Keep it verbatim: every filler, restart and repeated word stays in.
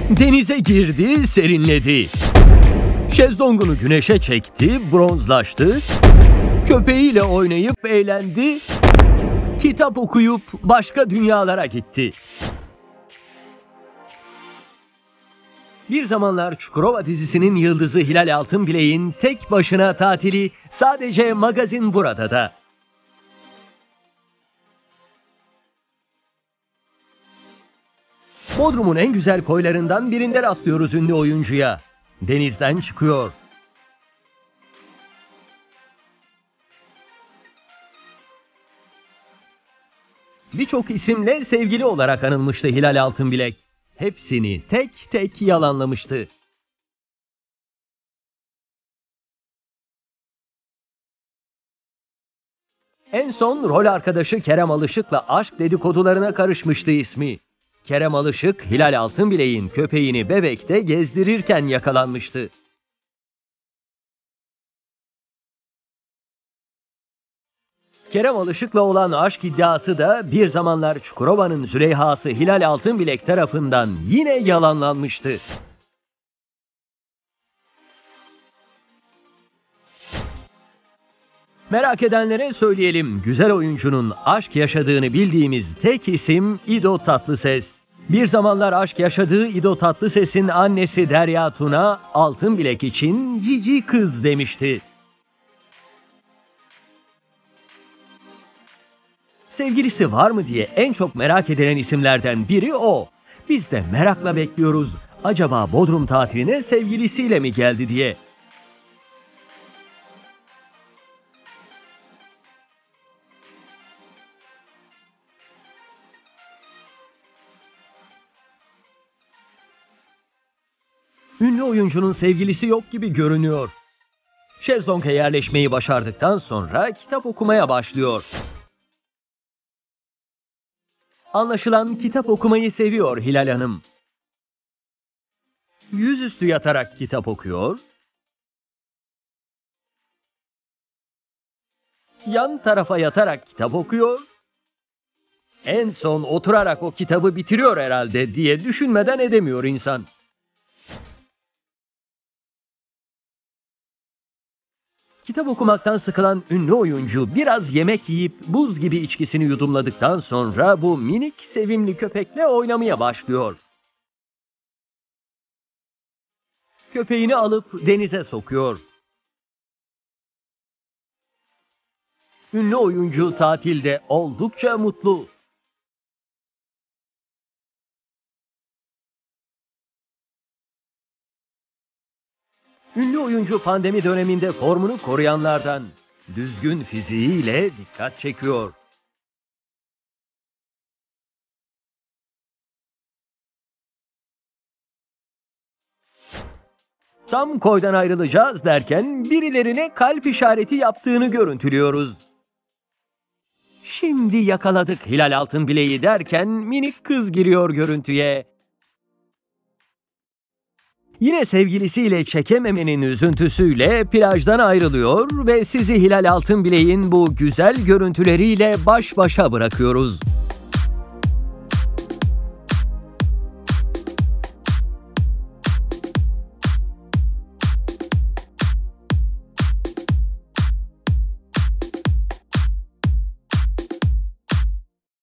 Denize girdi, serinledi. Şezlongunu güneşe çekti, bronzlaştı. Köpeğiyle oynayıp eğlendi. Kitap okuyup başka dünyalara gitti. Bir Zamanlar Çukurova dizisinin yıldızı Hilal Altınbilek'in tek başına tatili sadece Magazin Burada'da. Bodrum'un en güzel koylarından birinde rastlıyoruz ünlü oyuncuya. Denizden çıkıyor. Birçok isimle sevgili olarak anılmıştı Hilal Altınbilek. Hepsini tek tek yalanlamıştı. En son rol arkadaşı Kerem Alışık'la aşk dedikodularına karışmıştı ismi. Kerem Alışık, Hilal Altınbilek'in köpeğini Bebek'te gezdirirken yakalanmıştı. Kerem Alışık'la olan aşk iddiası da Bir Zamanlar Çukurova'nın Züleyha'sı Hilal Altınbilek tarafından yine yalanlanmıştı. Merak edenlere söyleyelim, güzel oyuncunun aşk yaşadığını bildiğimiz tek isim İdo Tatlıses. Bir zamanlar aşk yaşadığı İdo Tatlıses'in annesi Derya Tuna, Altınbilek için cici kız demişti. Sevgilisi var mı diye en çok merak edilen isimlerden biri o. Biz de merakla bekliyoruz. Acaba Bodrum tatiline sevgilisiyle mi geldi diye. Ünlü oyuncunun sevgilisi yok gibi görünüyor. Şezlong'a yerleşmeyi başardıktan sonra kitap okumaya başlıyor. Anlaşılan kitap okumayı seviyor Hilal Hanım. Yüzüstü yatarak kitap okuyor. Yan tarafa yatarak kitap okuyor. En son oturarak o kitabı bitiriyor herhalde diye düşünmeden edemiyor insan. Kitap okumaktan sıkılan ünlü oyuncu biraz yemek yiyip buz gibi içkisini yudumladıktan sonra bu minik sevimli köpekle oynamaya başlıyor. Köpeğini alıp denize sokuyor. Ünlü oyuncu tatilde oldukça mutlu. Ünlü oyuncu pandemi döneminde formunu koruyanlardan, düzgün fiziğiyle dikkat çekiyor. Tam koydan ayrılacağız derken birilerine kalp işareti yaptığını görüntülüyoruz. Şimdi yakaladık Hilal Altınbilek'i derken minik kız giriyor görüntüye. Yine sevgilisiyle çekememenin üzüntüsüyle plajdan ayrılıyor ve sizi Hilal Altınbilek'in bu güzel görüntüleriyle baş başa bırakıyoruz.